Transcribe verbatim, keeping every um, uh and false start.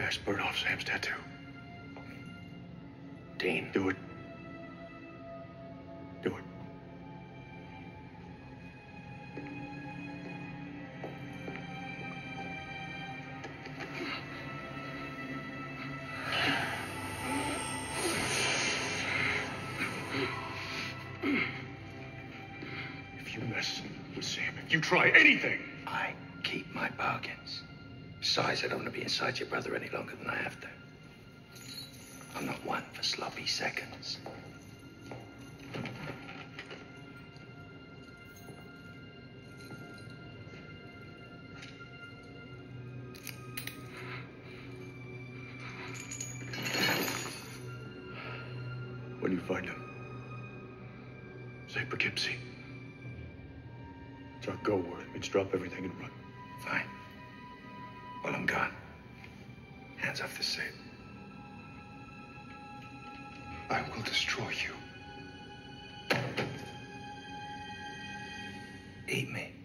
Yes, burn off Sam's tattoo. Dean. Do it. Do it. If you mess with Sam, if you try anything... I keep my bargains. Besides, I don't want to be inside your brother any longer than I have to. I'm not one for sloppy seconds. When you find him, say Poughkeepsie. It's our go word. It means drop everything and run. Fine. While I'm gone, hands off the safe. I will destroy you. Eat me.